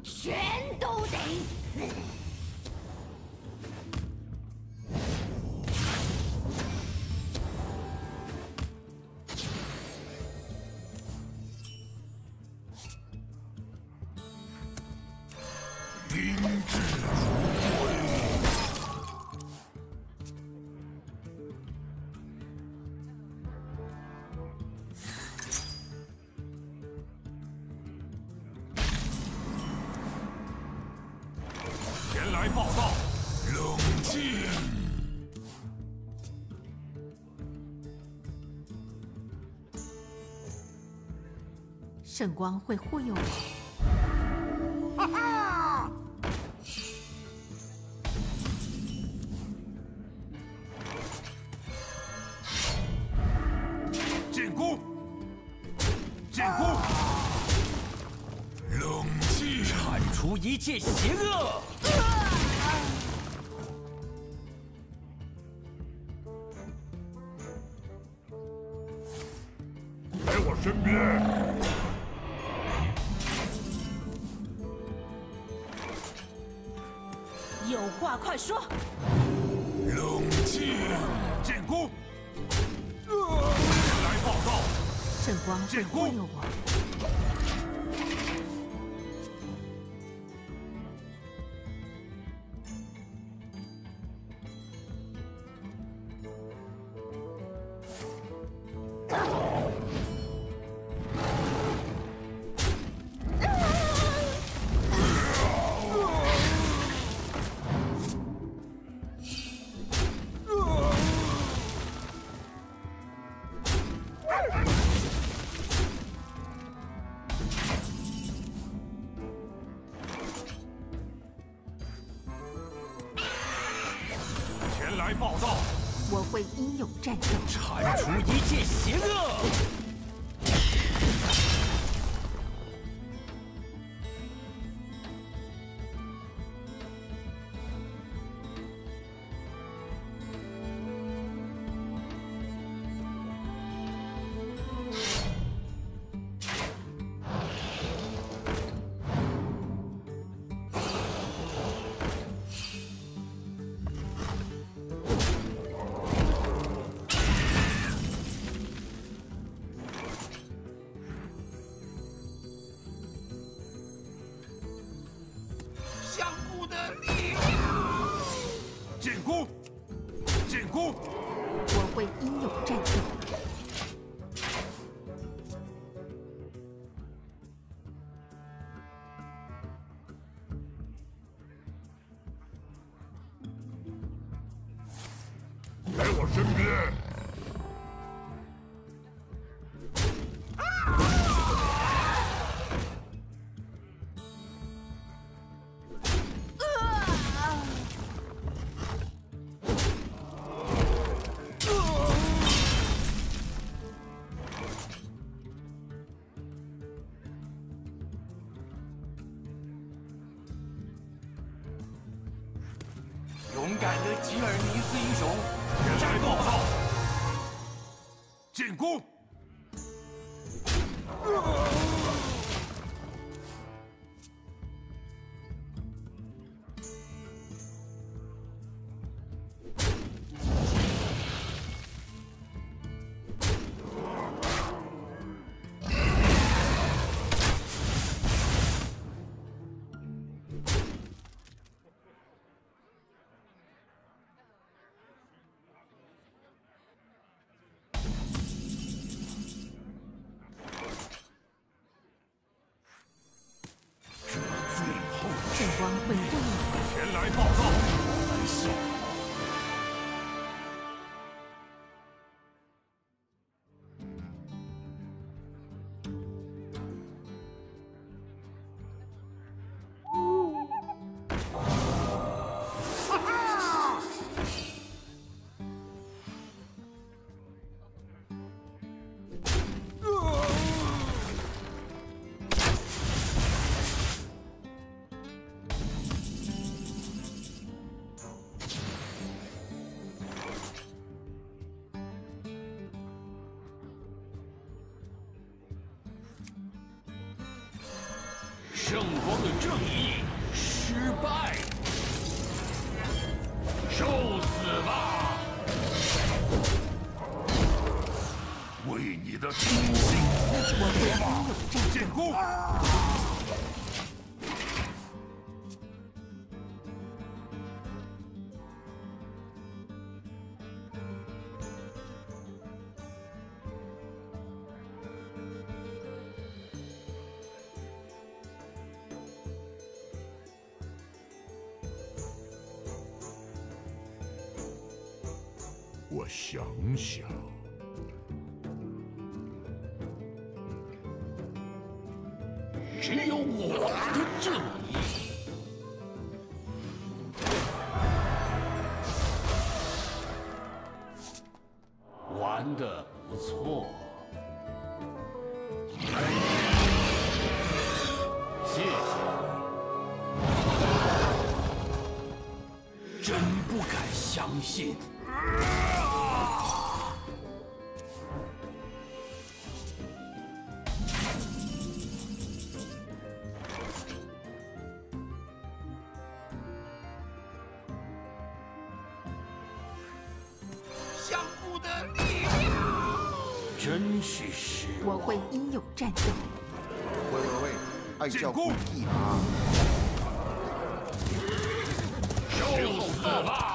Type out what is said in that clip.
全都得死！ 兵至如归。前来报道，冷静。 圣光会忽悠我。 哈哈！进攻！进攻！冷静！ 铲除一切邪恶！ 在我身边。 有话快说！ 冷静！进攻！前来报道！ 圣光会忽悠我。 前来报道！ 我会英勇战斗， 铲除一切邪恶！ 相互的力量！进攻！进攻！ 我会英勇战斗。 在我身边。 勇敢的吉尔尼斯英雄， 前来报道！进攻！ 圣光会忽悠我。 前来报道！玩笑。哈哈！ 圣光的正义失败，受死吧！ 为你的忠心付出吧！进攻！我想想， 只有我的正义。玩得不错，谢谢。真不敢相信。 相互的力量， 真是失望。 我会英勇战斗。 喂，爱叫故意啊！ 受死吧！